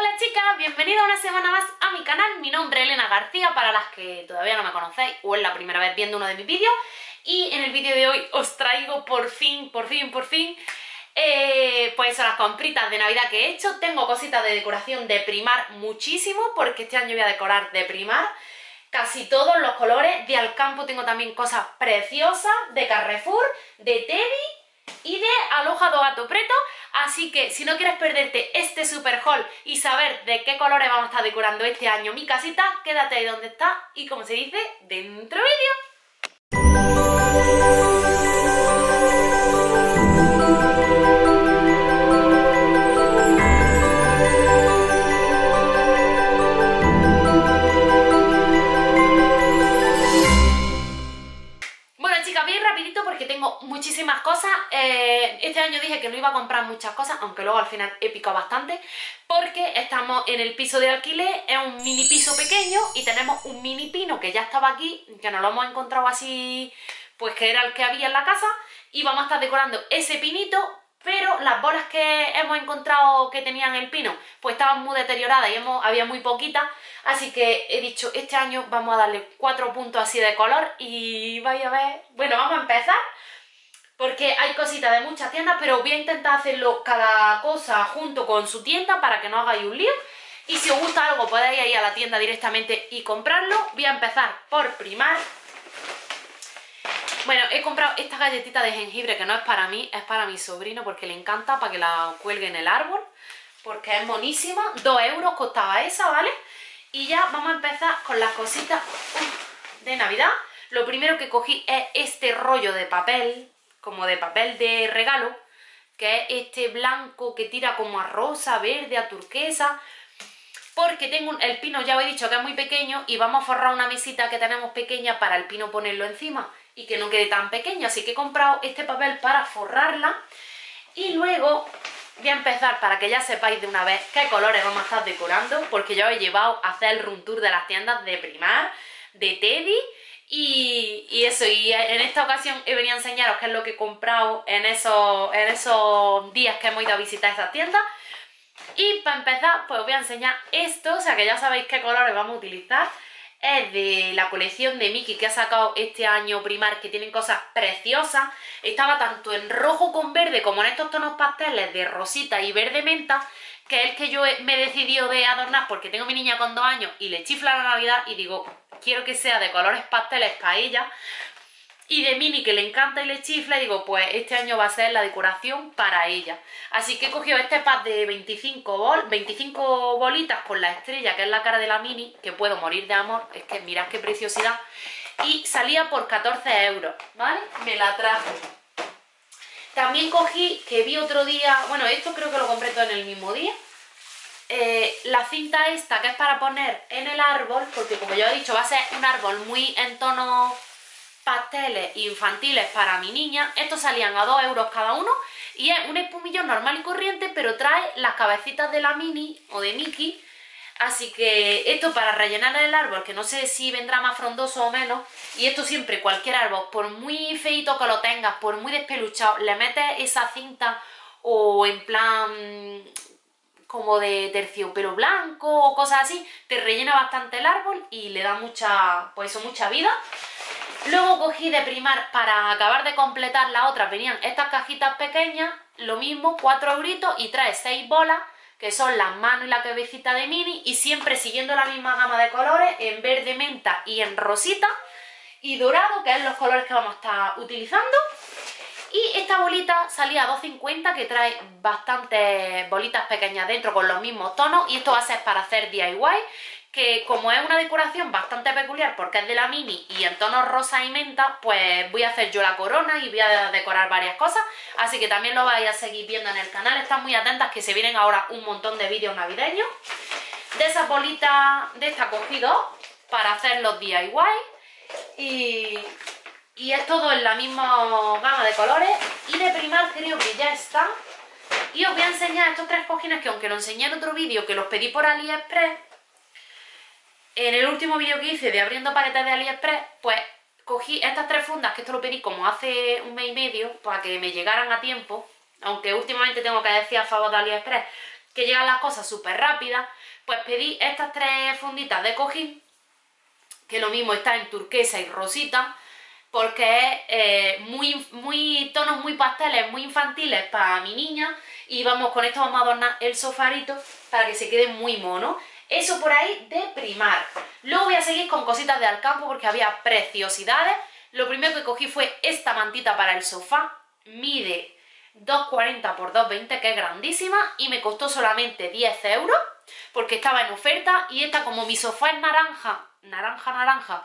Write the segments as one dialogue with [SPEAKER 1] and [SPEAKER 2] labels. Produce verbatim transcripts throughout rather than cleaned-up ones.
[SPEAKER 1] Hola chicas, bienvenidas una semana más a mi canal. Mi nombre es Elena García, para las que todavía no me conocéis o es la primera vez viendo uno de mis vídeos. Y en el vídeo de hoy os traigo por fin, por fin, por fin eh, pues eso, las compritas de Navidad que he hecho. Tengo cositas de decoración de Primark muchísimo, porque este año voy a decorar de Primark casi todos los colores. De Alcampo tengo también cosas preciosas, de Carrefour, de Teddy y de Aloja do Gato Preto. Así que si no quieres perderte este super haul y saber de qué colores vamos a estar decorando este año mi casita, quédate ahí donde está y, como se dice, dentro vídeo. Bueno chicas, bien rapidito porque tengo muchísimas cosas. Eh, este año dije que no iba a comprar muchas cosas, aunque luego al final he picado bastante, porque estamos en el piso de alquiler. Es un mini piso pequeño y tenemos un mini pino que ya estaba aquí, que nos lo hemos encontrado así, pues que era el que había en la casa, y vamos a estar decorando ese pinito. Pero las bolas que hemos encontrado que tenían el pino pues estaban muy deterioradas y hemos, había muy poquitas, así que he dicho, este año vamos a darle cuatro puntos así de color y vais a ver. Bueno, vamos a empezar porque hay cositas de muchas tiendas, pero voy a intentar hacerlo cada cosa junto con su tienda para que no hagáis un lío. Y si os gusta algo podéis ir a la tienda directamente y comprarlo. Voy a empezar por Primark. Bueno, he comprado esta galletita de jengibre que no es para mí, es para mi sobrino porque le encanta, para que la cuelgue en el árbol, porque es monísima. Dos euros costaba esa, ¿vale? Y ya vamos a empezar con las cositas de Navidad. Lo primero que cogí es este rollo de papel, como de papel de regalo, que es este blanco que tira como a rosa, verde, a turquesa, porque tengo un, el pino, ya os he dicho que es muy pequeño y vamos a forrar una mesita que tenemos pequeña para el pino ponerlo encima y que no quede tan pequeño, así que he comprado este papel para forrarla. Y luego voy a empezar, para que ya sepáis de una vez qué colores vamos a estar decorando, porque ya os he llevado a hacer el room tour de las tiendas de Primark, de Teddy y, y eso. Y en esta ocasión he venido a enseñaros qué es lo que he comprado en esos, en esos días que hemos ido a visitar esas tiendas. Y para empezar, pues os voy a enseñar esto, o sea que ya sabéis qué colores vamos a utilizar. Es de la colección de Mickey que ha sacado este año Primark, que tienen cosas preciosas. Estaba tanto en rojo con verde como en estos tonos pasteles de rosita y verde menta, que es el que yo me he decidido de adornar porque tengo a mi niña con dos años y le chifla la Navidad y digo, quiero que sea de colores pasteles para ella. Y de Mini, que le encanta y le chifla, y digo, pues este año va a ser la decoración para ella. Así que he cogido este pack de veinticinco, bol, veinticinco bolitas con la estrella, que es la cara de la Mini, que puedo morir de amor, es que mirad qué preciosidad. Y salía por catorce euros, ¿vale? Me la traje. También cogí, que vi otro día, bueno, esto creo que lo compré todo en el mismo día, eh, la cinta esta, que es para poner en el árbol, porque como ya he dicho, va a ser un árbol muy en tono pasteles infantiles para mi niña. Estos salían a dos euros cada uno y es un espumillón normal y corriente, pero trae las cabecitas de la Mini o de Mickey. Así que esto para rellenar el árbol, que no sé si vendrá más frondoso o menos. Y esto siempre, cualquier árbol, por muy feito que lo tengas, por muy despeluchado, le metes esa cinta o en plan como de terciopelo blanco o cosas así, te rellena bastante el árbol y le da mucha, pues eso, mucha vida. Luego cogí de Primark, para acabar de completar la otra, venían estas cajitas pequeñas, lo mismo, cuatro euritos, y trae seis bolas, que son las manos y la cabecita de Mini, y siempre siguiendo la misma gama de colores, en verde menta y en rosita y dorado, que es los colores que vamos a estar utilizando. Y esta bolita salía a dos cincuenta, que trae bastantes bolitas pequeñas dentro con los mismos tonos, y esto va a ser para hacer D I Y, que como es una decoración bastante peculiar porque es de la Mini y en tonos rosa y menta, pues voy a hacer yo la corona y voy a decorar varias cosas, así que también lo vais a seguir viendo en el canal. Estad muy atentas que se vienen ahora un montón de vídeos navideños. De esas bolitas, de esta cogí dos para hacer los D I Y y, y es todo en la misma gama de colores. Y de Primark creo que ya está. Y os voy a enseñar estos tres cojines que, aunque lo enseñé en otro vídeo que los pedí por AliExpress, en el último vídeo que hice de abriendo paquetes de AliExpress, pues cogí estas tres fundas, que esto lo pedí como hace un mes y medio, para que me llegaran a tiempo, aunque últimamente tengo que decir a favor de AliExpress que llegan las cosas súper rápidas, pues pedí estas tres funditas de cojín, que lo mismo está en turquesa y rosita, porque es eh, muy, muy tonos muy pasteles, muy infantiles para mi niña, y vamos, con esto vamos a adornar el sofarito para que se quede muy mono. Eso por ahí de Primark. Luego voy a seguir con cositas de Alcampo porque había preciosidades. Lo primero que cogí fue esta mantita para el sofá, mide dos cuarenta por dos veinte, que es grandísima, y me costó solamente diez euros, porque estaba en oferta, y esta, como mi sofá es naranja, naranja, naranja,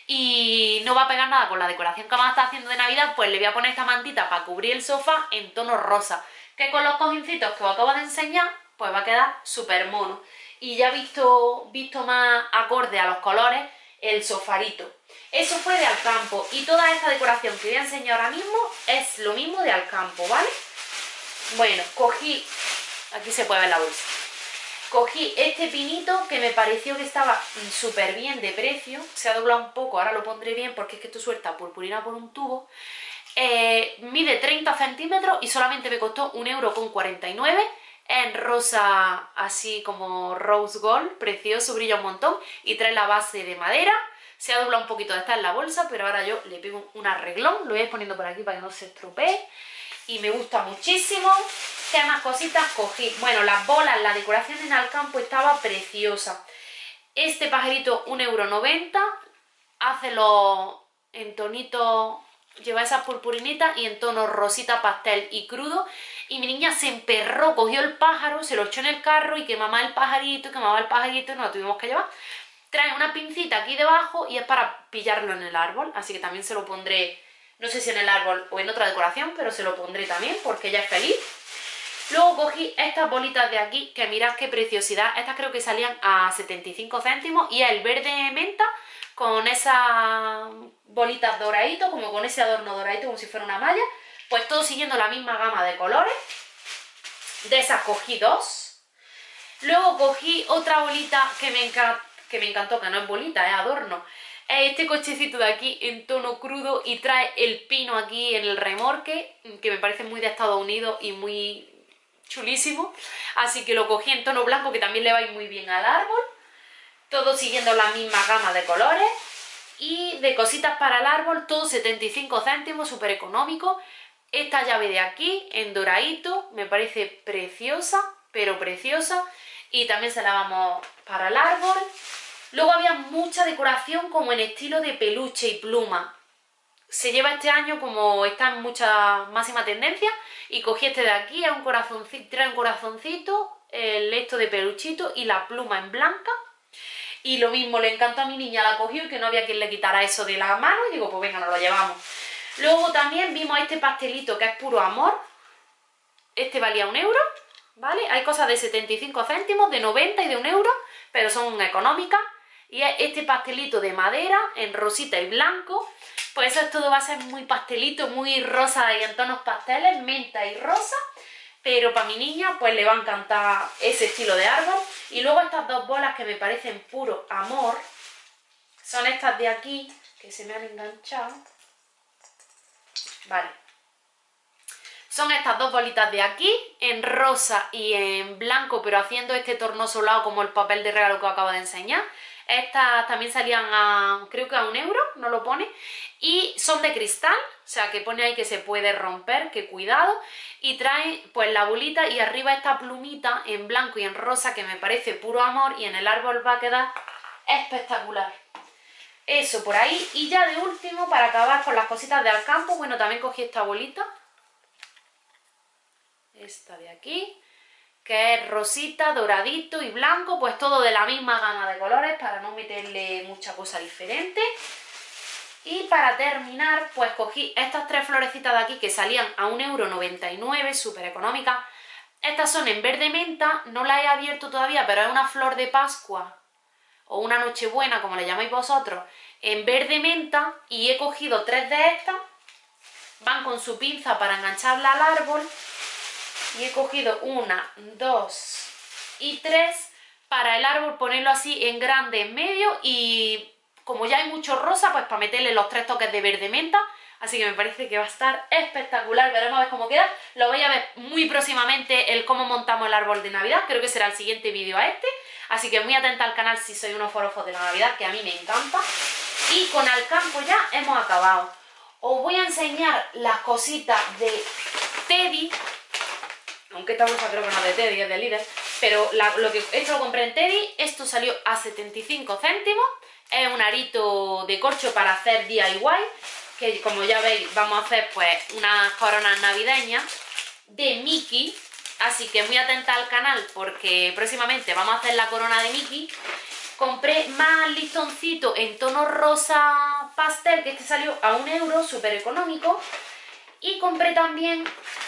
[SPEAKER 1] y no va a pegar nada con la decoración que vamos a estar haciendo de Navidad, pues le voy a poner esta mantita para cubrir el sofá en tono rosa, que con los cojincitos que os acabo de enseñar, pues va a quedar súper mono. Y ya visto, visto más acorde a los colores, el sofarito. Eso fue de Alcampo, y toda esta decoración que voy a enseñar ahora mismo es lo mismo de Alcampo, ¿vale? Bueno, cogí, aquí se puede ver la bolsa, cogí este pinito que me pareció que estaba súper bien de precio, se ha doblado un poco, ahora lo pondré bien porque es que esto suelta purpurina por un tubo, eh, mide treinta centímetros y solamente me costó un euro con cuarenta y nueve, en rosa así como rose gold, precioso, brilla un montón, y trae la base de madera. Se ha doblado un poquito de estar en la bolsa, pero ahora yo le pego un arreglón, lo voy a ir poniendo por aquí para que no se estropee, y me gusta muchísimo. ¿Qué más cositas cogí? Bueno, las bolas, la decoración en Alcampo estaba preciosa. Este pajarito, un euro noventa, hace los en tonito, lleva esas purpurinitas y en tono rosita pastel y crudo, y mi niña se emperró, cogió el pájaro, se lo echó en el carro y que mamá el pajarito, que mamá el pajarito, y nos lo tuvimos que llevar. Trae una pincita aquí debajo y es para pillarlo en el árbol, así que también se lo pondré, no sé si en el árbol o en otra decoración, pero se lo pondré también porque ella es feliz. Luego cogí estas bolitas de aquí, que mirad qué preciosidad, estas creo que salían a setenta y cinco céntimos, y es el verde menta con esas bolitas doraditos, como con ese adorno doradito, como si fuera una malla, pues todo siguiendo la misma gama de colores. De esas cogí dos. Luego cogí otra bolita que me encanta, que me encantó, que no es bolita, es adorno. Es este cochecito de aquí en tono crudo y trae el pino aquí en el remorque, que me parece muy de Estados Unidos y muy chulísimo. Así que lo cogí en tono blanco, que también le va a ir muy bien al árbol. Todo siguiendo la misma gama de colores. Y de cositas para el árbol, todo setenta y cinco céntimos, súper económico. Esta llave de aquí en doradito me parece preciosa, pero preciosa. Y también se la vamos para el árbol. Luego había mucha decoración como en estilo de peluche y pluma. Se lleva este año como está en mucha máxima tendencia, y cogí este de aquí, es un corazoncito, trae un corazoncito, el esto de peluchito y la pluma en blanca. Y lo mismo, le encantó a mi niña, la cogió y que no había quien le quitara eso de la mano, y digo, pues venga, nos lo llevamos. Luego también vimos este pastelito que es puro amor, este valía un euro, ¿vale? Hay cosas de setenta y cinco céntimos, de noventa y de un euro, pero son económicas. Y es este pastelito de madera en rosita y blanco, pues eso todo va a ser muy pastelito, muy rosa y en tonos pasteles, menta y rosa, pero para mi niña pues le va a encantar ese estilo de árbol. Y luego estas dos bolas que me parecen puro amor, son estas de aquí, que se me han enganchado, vale. Son estas dos bolitas de aquí, en rosa y en blanco, pero haciendo este torno solado como el papel de regalo que os acabo de enseñar. Estas también salían a, creo que a un euro, no lo pone. Y son de cristal, o sea que pone ahí que se puede romper, que cuidado. Y trae pues la bolita y arriba esta plumita en blanco y en rosa que me parece puro amor, y en el árbol va a quedar espectacular. Eso por ahí. Y ya de último, para acabar con las cositas de Alcampo, bueno, también cogí esta bolita. Esta de aquí, que es rosita, doradito y blanco, pues todo de la misma gama de colores para no meterle mucha cosa diferente. Y para terminar, pues cogí estas tres florecitas de aquí que salían a un euro noventa y nueve, súper económicas. Estas son en verde menta, no las he abierto todavía, pero es una flor de Pascua o una Nochebuena, como le llamáis vosotros, en verde menta, y he cogido tres de estas, van con su pinza para engancharla al árbol. Y he cogido una, dos y tres para el árbol, ponerlo así en grande en medio y como ya hay mucho rosa, pues para meterle los tres toques de verde menta. Así que me parece que va a estar espectacular, veremos a ver cómo queda. Lo voy a ver muy próximamente el cómo montamos el árbol de Navidad, creo que será el siguiente vídeo a este. Así que muy atenta al canal si sois unos forofos de la Navidad, que a mí me encanta. Y con Alcampo ya hemos acabado. Os voy a enseñar las cositas de Teddy, aunque esta bolsa creo que no es de Teddy, es de Líder, pero la, lo que, esto lo compré en Teddy, esto salió a setenta y cinco céntimos, es un arito de corcho para hacer D I Y, que como ya veis vamos a hacer pues unas coronas navideñas de Mickey, así que muy atenta al canal porque próximamente vamos a hacer la corona de Mickey. Compré más listoncitos en tono rosa pastel, que este salió a un euro, súper económico. Y compré también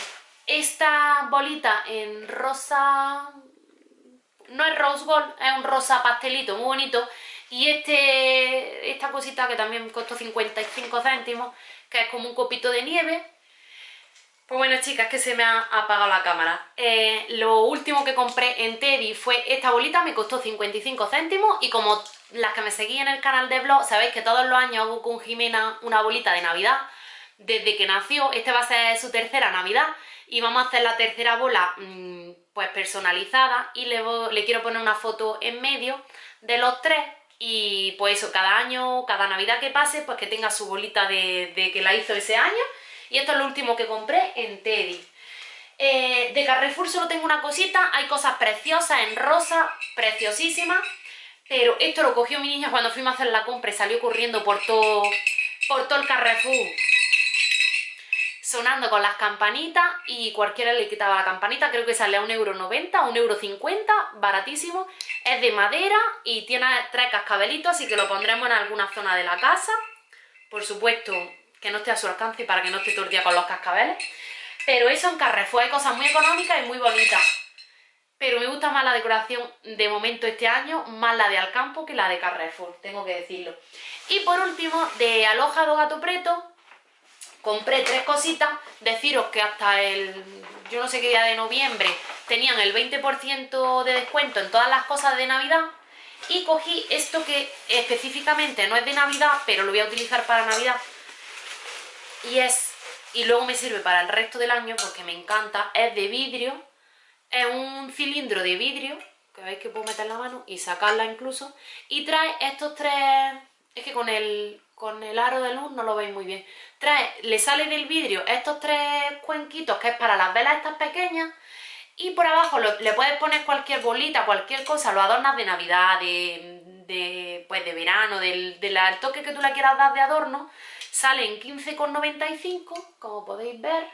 [SPEAKER 1] esta bolita en rosa, no es rose gold, es un rosa pastelito muy bonito. Y este, esta cosita que también costó cincuenta y cinco céntimos, que es como un copito de nieve. Pues bueno, chicas, que se me ha apagado la cámara. Eh, lo último que compré en Teddy fue esta bolita, me costó cincuenta y cinco céntimos. Y como las que me seguís en el canal de vlog, sabéis que todos los años hago con Jimena una bolita de Navidad. Desde que nació, este va a ser su tercera Navidad. Y vamos a hacer la tercera bola mmm, pues personalizada. Y le, voy, le quiero poner una foto en medio de los tres. Y pues eso, cada año, cada Navidad que pase, pues que tenga su bolita de, de que la hizo ese año. Y esto es lo último que compré en Teddy. Eh, de Carrefour solo tengo una cosita. Hay cosas preciosas en rosa, preciosísimas. Pero esto lo cogió mi niña cuando fuimos a hacer la compra y salió corriendo por todo, por todo el Carrefour, sonando con las campanitas, y cualquiera le quitaba la campanita. Creo que sale a un euro noventa, un euro cincuenta, baratísimo. Es de madera y tiene tres cascabelitos, así que lo pondremos en alguna zona de la casa. Por supuesto, que no esté a su alcance para que no esté todo el día con los cascabeles. Pero eso en Carrefour hay cosas muy económicas y muy bonitas. Pero me gusta más la decoración de momento este año, más la de Alcampo que la de Carrefour, tengo que decirlo. Y por último, de Aloja do Gato Preto, compré tres cositas. Deciros que hasta el, yo no sé qué día de noviembre, tenían el veinte por ciento de descuento en todas las cosas de Navidad. Y cogí esto que específicamente no es de Navidad, pero lo voy a utilizar para Navidad. Y es, y luego me sirve para el resto del año porque me encanta, es de vidrio, es un cilindro de vidrio, que veis que puedo meter la mano y sacarla incluso, y trae estos tres, es que con el, con el aro de luz no lo veis muy bien, trae, le sale del vidrio estos tres cuenquitos que es para las velas estas pequeñas, y por abajo lo, le puedes poner cualquier bolita, cualquier cosa, lo adornas de Navidad, de, de, pues de verano, del, del toque que tú le quieras dar de adorno. Salen quince con noventa y cinco, como podéis ver.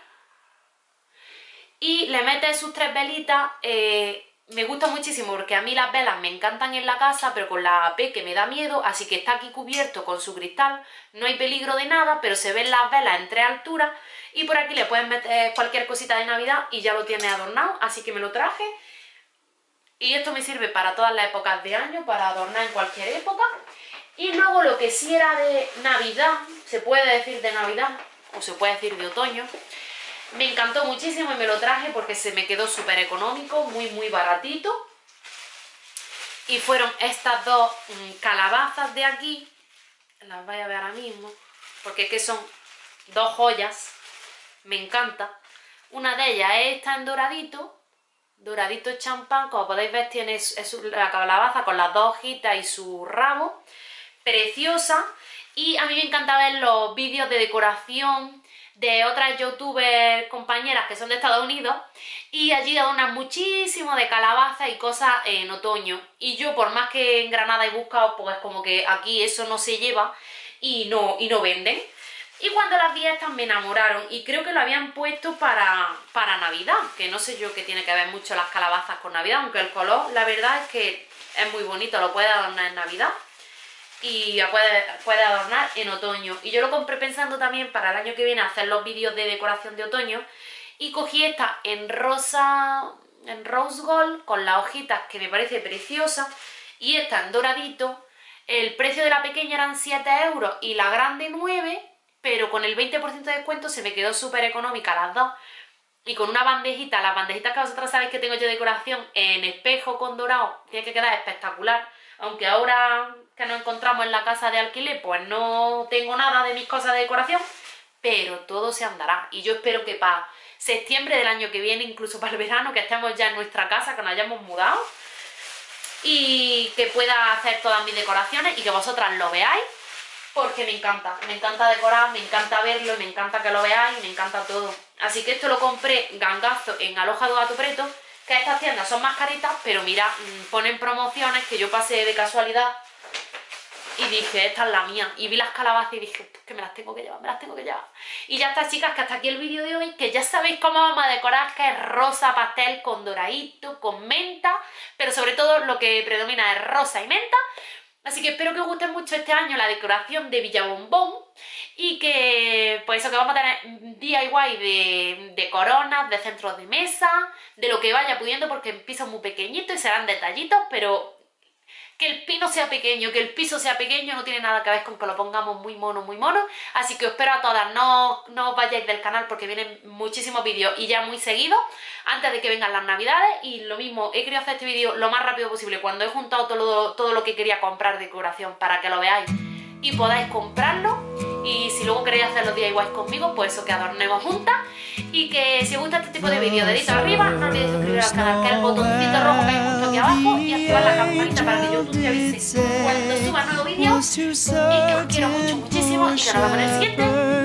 [SPEAKER 1] Y le metes sus tres velitas. Eh, me gusta muchísimo porque a mí las velas me encantan en la casa, pero con la A P que me da miedo, así que está aquí cubierto con su cristal. No hay peligro de nada, pero se ven las velas en tres alturas. Y por aquí le puedes meter cualquier cosita de Navidad y ya lo tienes adornado, así que me lo traje. Y esto me sirve para todas las épocas de año, para adornar en cualquier época. Y luego lo que sí era de Navidad, se puede decir de Navidad, o se puede decir de otoño, me encantó muchísimo y me lo traje porque se me quedó súper económico, muy muy baratito. Y fueron estas dos mmm, calabazas de aquí, las vais a ver ahora mismo, porque es que son dos joyas, me encanta. Una de ellas es esta en doradito, doradito champán, como podéis ver tiene es, es la calabaza con las dos hojitas y su rabo. Preciosa. Y a mí me encanta ver los vídeos de decoración de otras youtubers compañeras que son de Estados Unidos, y allí adornan muchísimo de calabaza y cosas en otoño. Y yo, por más que en Granada he buscado, pues como que aquí eso no se lleva y no, y no venden. Y cuando las vi estas me enamoraron, y creo que lo habían puesto para, para Navidad, que no sé yo que tiene que ver mucho las calabazas con Navidad, aunque el color la verdad es que es muy bonito, lo puede adornar en Navidad y puede, puede adornar en otoño. Y yo lo compré pensando también para el año que viene hacer los vídeos de decoración de otoño, y cogí esta en rosa, en rose gold, con las hojitas que me parece preciosa, y esta en doradito. El precio de la pequeña eran siete euros y la grande nueve, pero con el veinte por ciento de descuento se me quedó súper económica las dos. y con una bandejita, las bandejitas que vosotras sabéis que tengo yo de decoración en espejo con dorado, tiene que quedar espectacular. Aunque ahora que nos encontramos en la casa de alquiler, pues no tengo nada de mis cosas de decoración, pero todo se andará. Y yo espero que para septiembre del año que viene, incluso para el verano, que estemos ya en nuestra casa, que nos hayamos mudado, y que pueda hacer todas mis decoraciones y que vosotras lo veáis, porque me encanta, me encanta decorar, me encanta verlo, me encanta que lo veáis, me encanta todo. Así que esto lo compré gangazo en Aloja do Gato Preto, que estas tiendas son más caritas, pero mira, ponen promociones que yo pasé de casualidad y dije, esta es la mía. Y vi las calabazas y dije, que me las tengo que llevar, me las tengo que llevar. Y ya está, chicas, que hasta aquí el vídeo de hoy, que ya sabéis cómo vamos a decorar, que es rosa pastel con doradito, con menta, pero sobre todo lo que predomina es rosa y menta. Así que espero que os guste mucho este año la decoración de Villabombón y que, pues eso, que vamos a tener D I Y de, de coronas, de centros de mesa, de lo que vaya pudiendo, porque el piso es muy pequeñito y serán detallitos, pero que el pino sea pequeño, que el piso sea pequeño no tiene nada que ver con que lo pongamos muy mono, muy mono. Así que os espero a todas, no, no os vayáis del canal porque vienen muchísimos vídeos y ya muy seguidos antes de que vengan las navidades. Y lo mismo, he querido hacer este vídeo lo más rápido posible cuando he juntado todo lo, todo lo que quería comprar de decoración para que lo veáis y podáis comprarlo. Y si luego queréis hacer los D I Ys conmigo, pues eso, que adornemos juntas. Y que si os gusta este tipo de vídeos, dedito arriba, no olvidéis suscribiros al canal, que es el botoncito rojo que hay justo aquí abajo, y activar la campanita para que YouTube te avise cuando suba nuevos vídeos. Y que os quiero mucho, muchísimo, y que nos vemos en el siguiente.